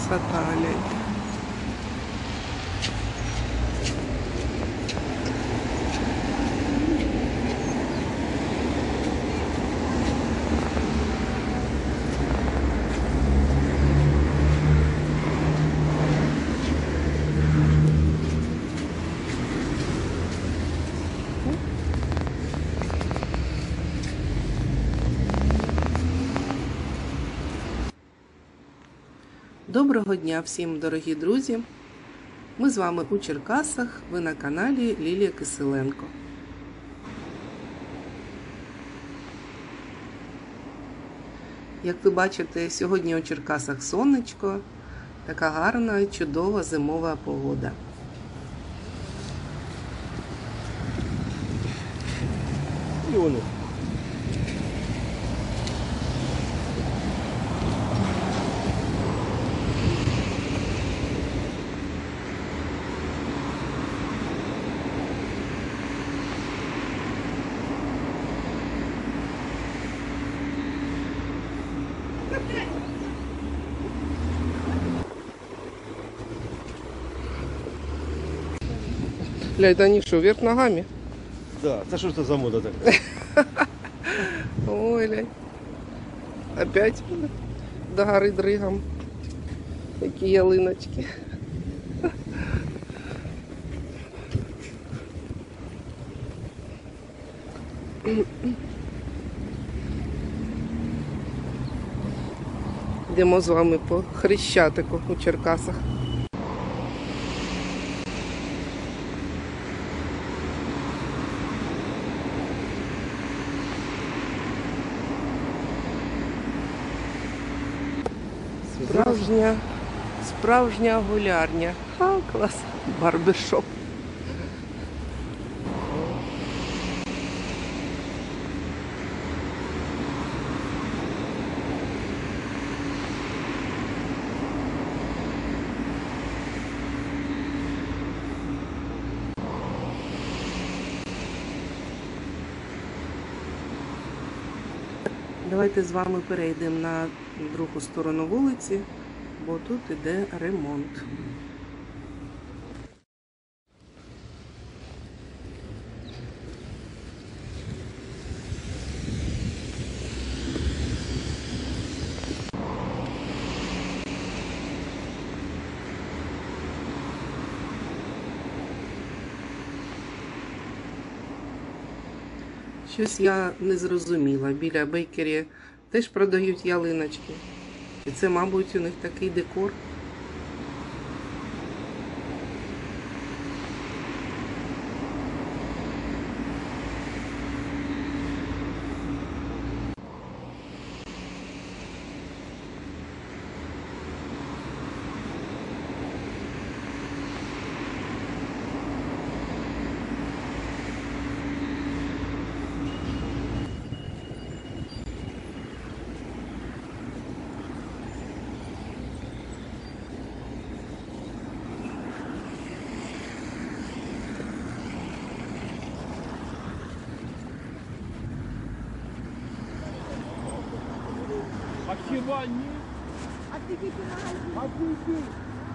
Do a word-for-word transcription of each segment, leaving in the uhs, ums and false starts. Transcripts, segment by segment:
красота, гляньте. Доброго дня всім, дорогі друзі! Ми з вами у Черкасах, ви на каналі Лілія Киселенко. Як ви бачите, сьогодні у Черкасах сонечко, така гарна і чудова зимова погода. І воно. Ля, это они что, вверх ногами? Да, це що це за мода така? Ой, лянь. Опять до гори дригом. Такі ялиночки. Йдемо з вами по Хрещатику у Черкасах. Справжня, справжня гулярня. А, клас. Барбершоп. Давайте з вами перейдемо на другу сторону вулиці, бо тут іде ремонт. Щось я не зрозуміла. Біля бейкері теж продають ялиночки. І це, мабуть, у них такий декор. А хіба ні? А ти тільки магазин. А ти йди.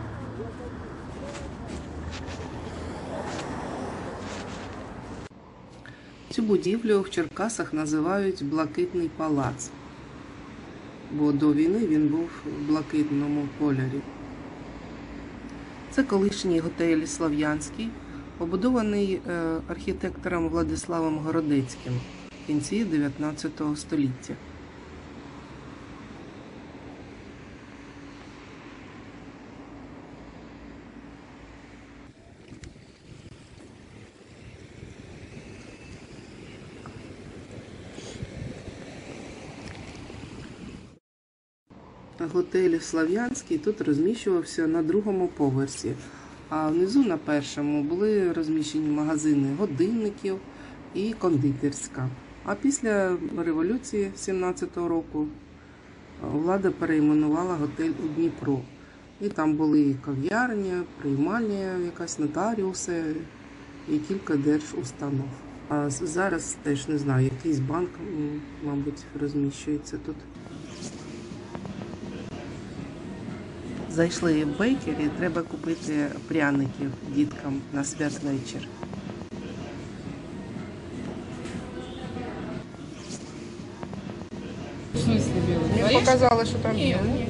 Цю будівлю в Черкасах називають Блакитний палац, бо до війни він був в блакитному кольорі. Це колишній готель Слов'янський, побудований архітектором Владиславом Городецьким в кінці дев'ятнадцятого століття. Готель Слов'янський тут розміщувався на другому поверсі, а внизу на першому були розміщені магазини годинників і кондитерська. А після революції сімнадцятого року влада перейменувала готель у Дніпро. І там були і кав'ярня, приймальня, якась нотаріуси і кілька держустанов. А зараз теж не знаю, якийсь банк, мабуть, розміщується тут. Зайшли в бейкері, треба купити пряників діткам на святвечір. В смысле белый? Мені показали, що там Нет, є. нет.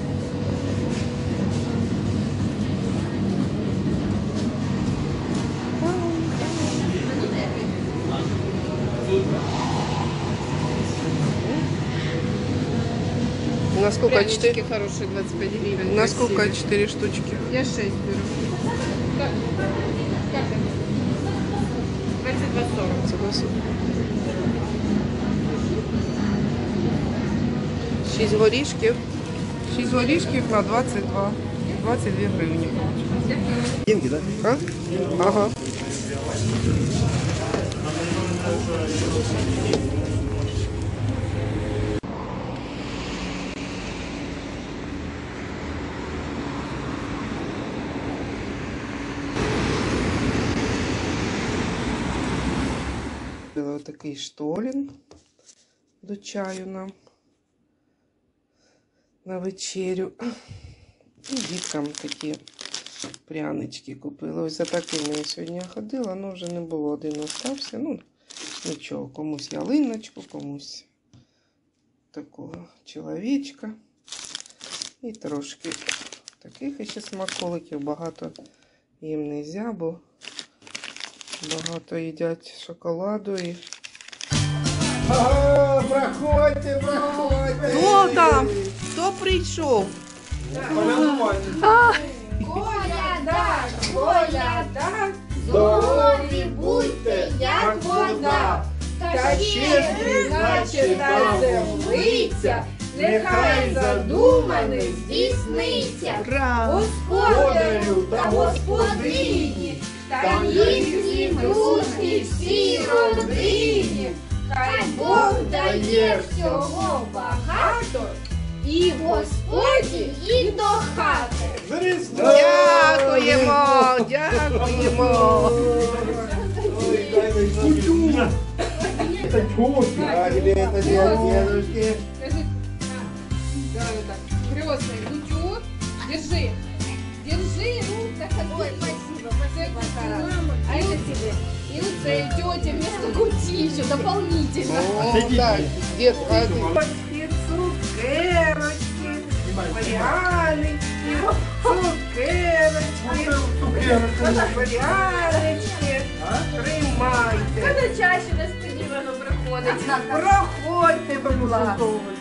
На сколько? Прянички Четыре? хорошие, двадцать пять гривен. На красивые. сколько? Четыре штучки. Я шесть беру. Как? Как это? двадцать два сорок. Согласен. Шість горішків. Шість горішків на двадцять два. двадцять дві гривні. Деньги, да? А? Ага. Ось такий штолін до чаю нам на вечерю. І діткам такі прянички купила. Ось за такими я сьогодні ходила, але вже не було, один остався. Ну, нічого, комусь ялиночку, комусь такого чоловічка. І трошки таких ще смаколиків. Багато їм не можна, бо багато їдять шоколаду і... Ага, проходьте, проходьте. Хто там? Хто прийшов? Коляда, коляда, здорові будьте, як вода. Та щедрі, наче та землиця, нехай задумане здійсниться. Господарю та господині, та їхні дружки всій родині. Хай Бог дає всього багато, і Господі, і до хати. Дякуємо, дякуємо. Это чушь. А, тебе это дедушки. Скажи. Давай вот так. Крестный, Дудю, держи. Держи. Так, ой, спасибо, спасибо, а это тебе. И вот этой тете вместо кути еще дополнительно. О, так, дед, а ти? Цукерочки, прянички, цукерочки, прянички, тримайте. Коли чаще несподівано приходить. Проходьте, будь ласка.